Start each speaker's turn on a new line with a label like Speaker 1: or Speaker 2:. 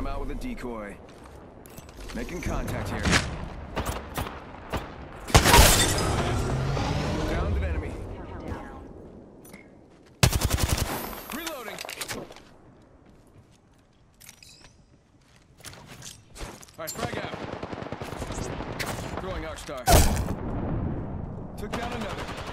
Speaker 1: out with a decoy. Making contact here. Downed an enemy. Reloading. Alright, frag out. Throwing Arcstar. Took down another.